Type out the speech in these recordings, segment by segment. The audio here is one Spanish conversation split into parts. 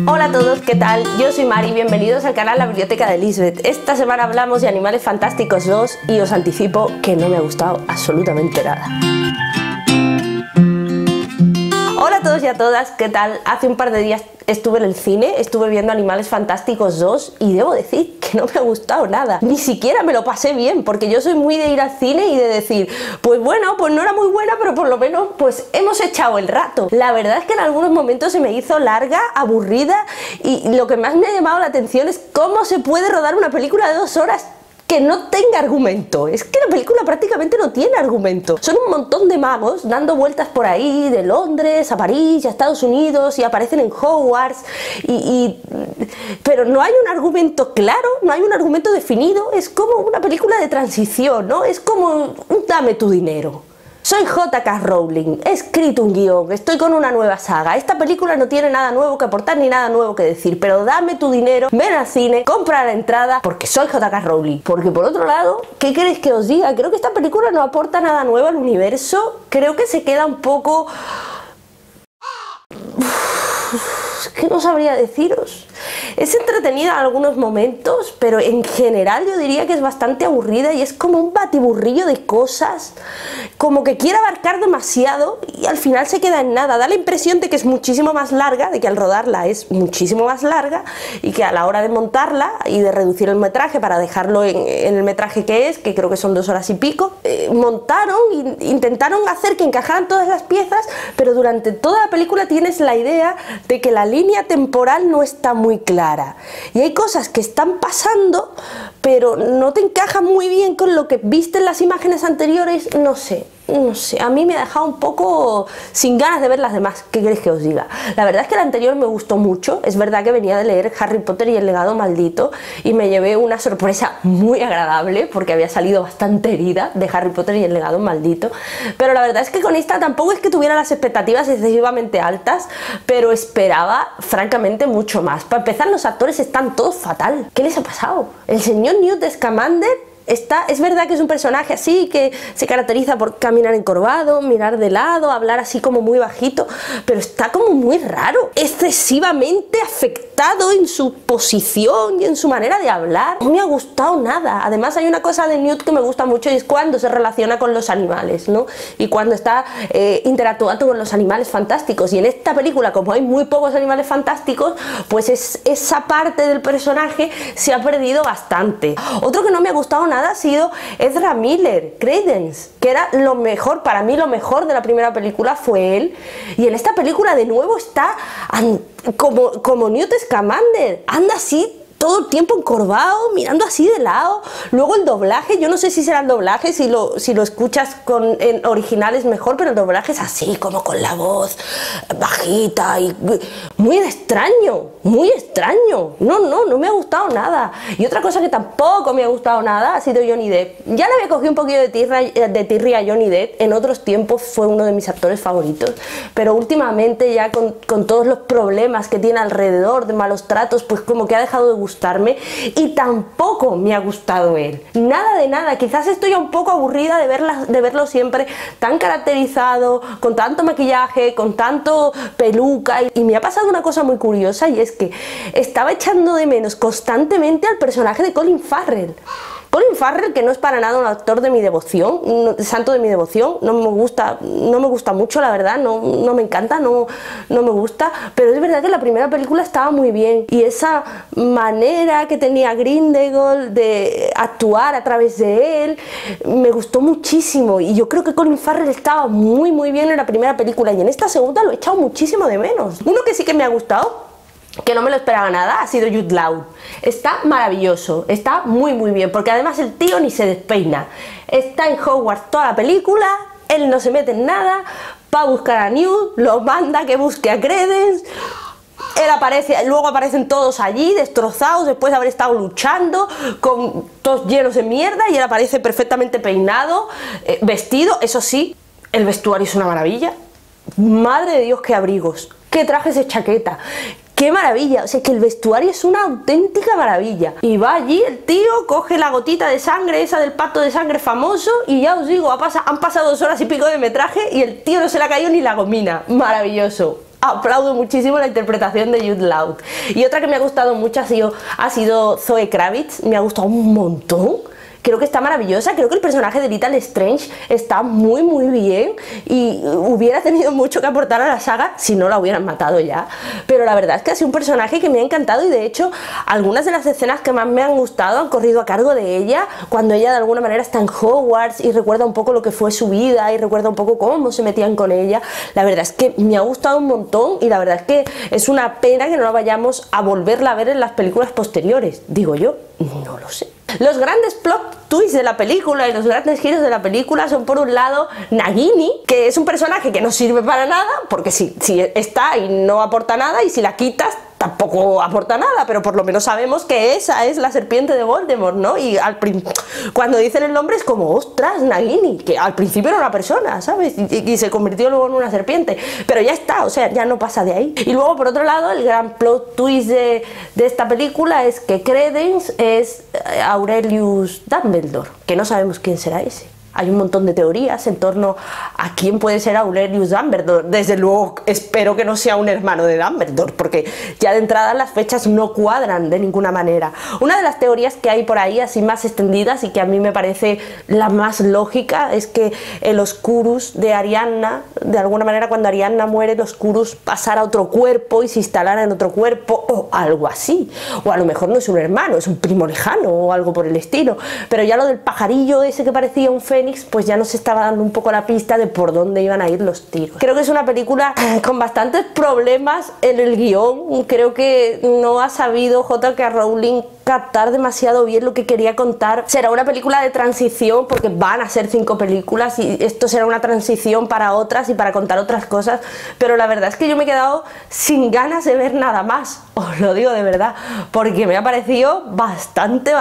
Hola a todos, ¿qué tal? Yo soy Mari, bienvenidos al canal La Biblioteca de Lisbeth. Esta semana hablamos de Animales Fantásticos 2 y os anticipo que no me ha gustado absolutamente nada. Hola a todos y a todas, ¿qué tal? Hace un par de días estuve en el cine, estuve viendo Animales Fantásticos 2 y debo decir que no me ha gustado nada. Ni siquiera me lo pasé bien, porque yo soy muy de ir al cine y de decir, pues bueno, pues no era muy buena, pero por lo menos pues hemos echado el rato. La verdad es que en algunos momentos se me hizo larga, aburrida, y lo que más me ha llamado la atención es cómo se puede rodar una película de 2 horas que no tenga argumento. Es que la película prácticamente no tiene argumento. Son un montón de magos dando vueltas por ahí, de Londres a París y a Estados Unidos, y aparecen en Hogwarts, pero no hay un argumento claro, no hay un argumento definido. Es como una película de transición, ¿no? Es como un dame tu dinero. Soy J.K. Rowling, he escrito un guión, estoy con una nueva saga. Esta película no tiene nada nuevo que aportar ni nada nuevo que decir, pero dame tu dinero, ven al cine, compra la entrada, porque soy J.K. Rowling. Porque por otro lado, ¿qué queréis que os diga? Creo que esta película no aporta nada nuevo al universo, creo que se queda un poco... ¿Qué no sabría deciros? Es entretenida en algunos momentos, pero en general yo diría que es bastante aburrida y es como un batiburrillo de cosas, como que quiere abarcar demasiado y al final se queda en nada. Da la impresión de que es muchísimo más larga, de que al rodarla es muchísimo más larga y que a la hora de montarla y de reducir el metraje para dejarlo en el metraje que es, que creo que son 2 horas y pico, montaron e intentaron hacer que encajaran todas las piezas, pero durante toda la película tienes la idea de que la línea temporal no está muy clara y hay cosas que están pasando pero no te encajan muy bien con lo que viste en las imágenes anteriores. No sé, a mí me ha dejado un poco sin ganas de ver las demás. ¿Qué queréis que os diga? La verdad es que la anterior me gustó mucho. Es verdad que venía de leer Harry Potter y el legado maldito y me llevé una sorpresa muy agradable porque había salido bastante herida de Harry Potter y el legado maldito, pero la verdad es que con esta tampoco es que tuviera las expectativas excesivamente altas, pero esperaba francamente mucho más. Para empezar, los actores están todos fatal. ¿Qué les ha pasado? El señor Newt Scamander es verdad que es un personaje así que se caracteriza por caminar encorvado, mirar de lado, hablar así como muy bajito, pero está como muy raro, excesivamente afectado en su posición y en su manera de hablar. No me ha gustado nada. Además hay una cosa de Newt que me gusta mucho y es cuando se relaciona con los animales, ¿no? Y cuando está interactuando con los animales fantásticos, y en esta película, como hay muy pocos animales fantásticos, pues esa parte del personaje se ha perdido bastante. Otro que no me ha gustado nada ha sido Ezra Miller, Credence, que era lo mejor, para mí lo mejor de la primera película fue él, y en esta película de nuevo está como Newt Scamander, anda así todo el tiempo encorvado, mirando así de lado. Luego el doblaje, yo no sé si será el doblaje, si lo escuchas en originales mejor, pero el doblaje es así, como con la voz bajita y muy extraño, muy extraño. No me ha gustado nada. Y otra cosa que tampoco me ha gustado nada ha sido Johnny Depp. Ya le había cogido un poquillo de tirria a Johnny Depp, en otros tiempos fue uno de mis actores favoritos, pero últimamente ya con todos los problemas que tiene alrededor de malos tratos, pues como que ha dejado de gustarme y tampoco me ha gustado él. Nada de nada. Quizás estoy ya un poco aburrida de verlo siempre tan caracterizado, con tanto maquillaje, con tanto peluca, y me ha pasado una cosa muy curiosa y es que estaba echando de menos constantemente al personaje de Colin Farrell. Colin Farrell, que no es para nada un actor de mi devoción, santo de mi devoción, no me gusta mucho, la verdad, no me encanta, no me gusta, pero es verdad que la primera película estaba muy bien, y esa manera que tenía Grindelwald de actuar a través de él me gustó muchísimo, y yo creo que Colin Farrell estaba muy bien en la primera película, y en esta segunda lo he echado muchísimo de menos. Uno que sí que me ha gustado, que no me lo esperaba nada, ha sido Jude Law. Está maravilloso, está muy bien, porque además el tío ni se despeina. Está en Hogwarts toda la película, él no se mete en nada, va a buscar a Newt, lo manda que busque a Credence, él aparece, luego aparecen todos allí destrozados después de haber estado luchando, con todos llenos de mierda, y él aparece perfectamente peinado, vestido. Eso sí, el vestuario es una maravilla. Madre de Dios, qué abrigos, qué trajes de chaqueta, ¡qué maravilla! O sea, que el vestuario es una auténtica maravilla. Y va allí el tío, coge la gotita de sangre, esa del pacto de sangre famoso, y ya os digo, han pasado 2 horas y pico de metraje y el tío no se le ha caído ni la gomina. Maravilloso. aplaudo muchísimo la interpretación de Jude Law. Y otra que me ha gustado mucho ha sido Zoe Kravitz, me ha gustado un montón. Creo que está maravillosa, creo que el personaje de Little Strange está muy bien y hubiera tenido mucho que aportar a la saga si no la hubieran matado ya. Pero la verdad es que ha sido un personaje que me ha encantado y de hecho algunas de las escenas que más me han gustado han corrido a cargo de ella, cuando ella de alguna manera está en Hogwarts y recuerda un poco lo que fue su vida y recuerda un poco cómo se metían con ella. La verdad es que me ha gustado un montón y la verdad es que es una pena que no la vayamos a volverla a ver en las películas posteriores. Digo yo, no lo sé. Los grandes plot twists de la película y los grandes giros de la película son, por un lado, Nagini, que es un personaje que no sirve para nada, porque si está y no aporta nada, y si la quitas tampoco aporta nada, pero por lo menos sabemos que esa es la serpiente de Voldemort, ¿no? Y cuando dicen el nombre es como, ostras, Nagini, que al principio era una persona, ¿sabes? Y se convirtió luego en una serpiente, pero ya está, o sea, ya no pasa de ahí. Y luego, por otro lado, el gran plot twist de esta película es que Credence es Aurelius Dumbledore, que no sabemos quién será ese. Hay un montón de teorías en torno a quién puede ser Aurelius Dumbledore. Desde luego espero que no sea un hermano de Dumbledore, porque ya de entrada las fechas no cuadran de ninguna manera. Una de las teorías que hay por ahí, así más extendidas y que a mí me parece la más lógica, es que el Oscurus de Ariadna, de alguna manera cuando Ariadna muere, el Oscurus pasara a otro cuerpo y se instalara en otro cuerpo o algo así. O a lo mejor no es un hermano, es un primo lejano o algo por el estilo. Pero ya lo del pajarillo ese que parecía un fénix, pues ya nos estaba dando un poco la pista de por dónde iban a ir los tiros. Creo que es una película con bastantes problemas en el guión. Creo que no ha sabido J.K. Rowling captar demasiado bien lo que quería contar. Será una película de transición porque van a ser 5 películas y esto será una transición para otras y para contar otras cosas, pero la verdad es que yo me he quedado sin ganas de ver nada más, os lo digo de verdad, porque me ha parecido bastante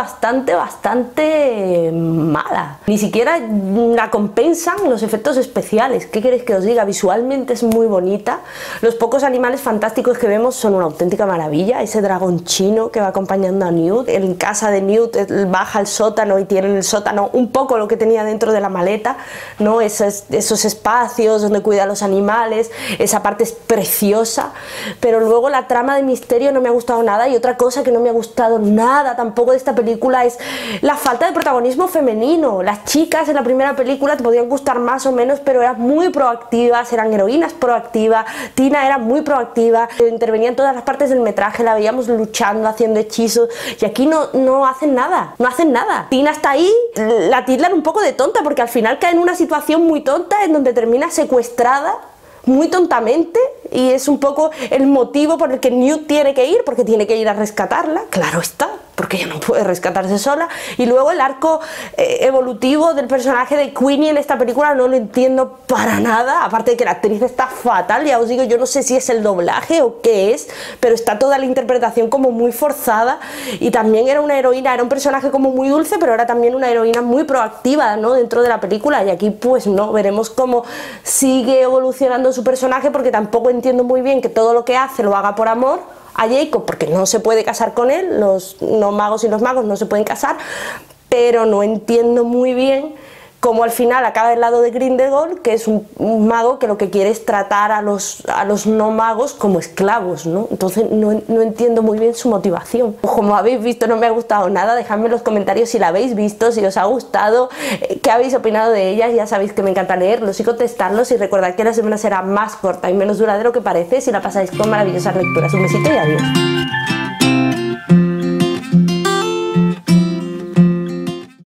mala. Ni siquiera la compensan los efectos especiales. ¿Qué queréis que os diga? Visualmente es muy bonita, los pocos animales fantásticos que vemos son una auténtica maravilla. Ese dragón chino que va acompañando a Newt, en casa de Newt baja al sótano y tiene en el sótano un poco lo que tenía dentro de la maleta, ¿no? Esos espacios donde cuida a los animales, esa parte es preciosa, pero luego la trama de misterio no me ha gustado nada. Y otra cosa que no me ha gustado nada tampoco de esta película es la falta de protagonismo femenino. Las chicas en la primera película te podían gustar más o menos, pero eran muy proactivas, eran heroínas proactivas. Tina era muy proactiva, intervenía en todas las partes del metraje, la veíamos luchando, haciendo hechizos, y aquí no hacen nada, Tina está ahí, la tildan un poco de tonta porque al final cae en una situación muy tonta en donde termina secuestrada muy tontamente, y es un poco el motivo por el que Newt tiene que ir, porque tiene que ir a rescatarla, claro está, porque ella no puede rescatarse sola. Y luego el arco evolutivo del personaje de Queenie en esta película no lo entiendo para nada, aparte de que la actriz está fatal. Ya os digo, yo no sé si es el doblaje o qué es, pero está toda la interpretación como muy forzada. Y también era una heroína, era un personaje como muy dulce, pero era también una heroína muy proactiva, ¿no?, dentro de la película, y aquí pues no, veremos cómo sigue evolucionando su personaje, porque tampoco entiendo muy bien que todo lo que hace lo haga por amor a Jacob, porque no se puede casar con él, los no magos y los magos no se pueden casar, pero no entiendo muy bien cómo al final acaba del lado de Grindelwald, que es un mago que lo que quiere es tratar a los no magos como esclavos, ¿no? Entonces no entiendo muy bien su motivación. Como habéis visto, no me ha gustado nada. Dejadme en los comentarios si la habéis visto, si os ha gustado, qué habéis opinado de ellas. Ya sabéis que me encanta leerlos y contestarlos, y recordad que la semana será más corta y menos dura de lo que parece si la pasáis con maravillosas lecturas. Un besito y adiós.